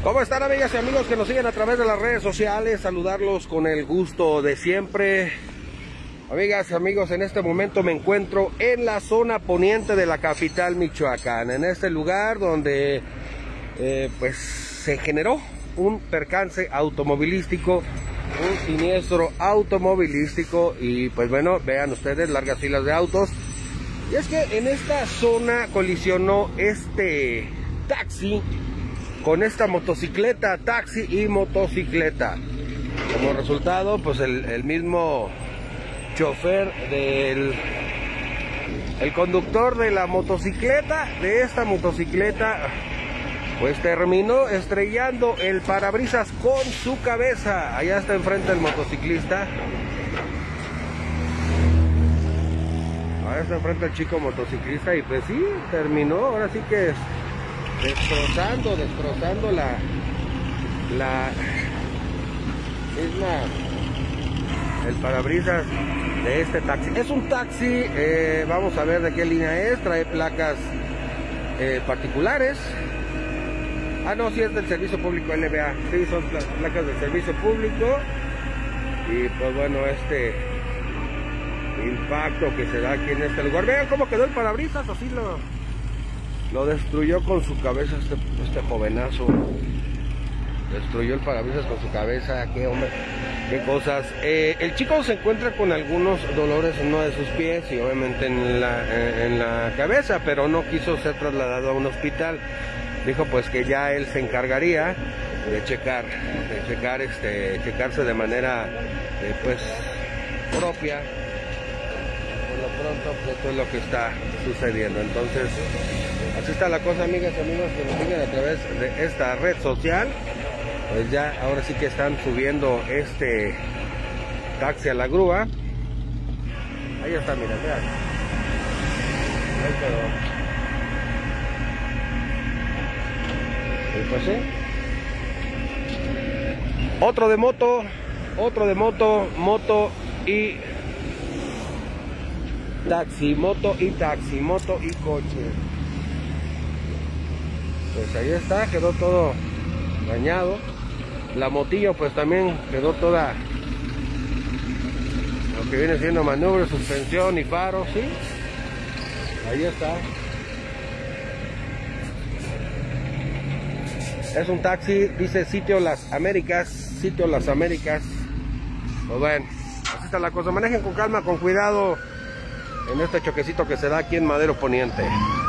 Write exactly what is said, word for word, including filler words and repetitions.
¿Cómo están, amigas y amigos que nos siguen a través de las redes sociales? Saludarlos con el gusto de siempre. Amigas y amigos, en este momento me encuentro en la zona poniente de la capital Michoacán, en este lugar donde eh, pues se generó un percance automovilístico, un siniestro automovilístico y pues bueno, vean ustedes largas filas de autos. Y es que en esta zona colisionó este taxi con esta motocicleta, taxi y motocicleta. Como resultado, pues el, el mismo chofer del el conductor de la motocicleta, de esta motocicleta, pues terminó estrellando el parabrisas con su cabeza. Allá está enfrente el motociclista. Allá está enfrente el chico motociclista y pues sí, terminó, ahora sí que destrozando, destrozando la la misma el parabrisas de este taxi. Es un taxi, eh, vamos a ver de qué línea es, trae placas eh, particulares. Ah, no, sí es del servicio público L B A, sí, son placas del servicio público. Y pues bueno, este impacto que se da aquí en este lugar. Vean cómo quedó el parabrisas, así lo, lo destruyó con su cabeza este, este jovenazo. Destruyó el parabrisas con su cabeza, qué hombre, qué cosas. Eh, el chico se encuentra con algunos dolores en uno de sus pies y obviamente en la, en, en la cabeza, pero no quiso ser trasladado a un hospital. Dijo pues que ya él se encargaría de checar, de checar, este, checarse de manera eh, pues propia. Por lo pronto, pues, esto es lo que está sucediendo. Entonces, así está la cosa, amigas y amigos que nos siguen a través de esta red social. Pues ya, ahora sí que están subiendo este taxi a la grúa. Ahí está, mira, vean. Ahí quedó. Y pues sí. Otro de moto, otro de moto, moto y taxi, moto y taxi, moto y coche. Pues ahí está, quedó todo dañado. La motillo pues también quedó toda, lo que viene siendo manubrio, suspensión y faro, sí. Ahí está. Es un taxi, dice Sitio Las Américas, Sitio Las Américas. Pues bueno, así está la cosa. Manejen con calma, con cuidado en este choquecito que se da aquí en Madero Poniente.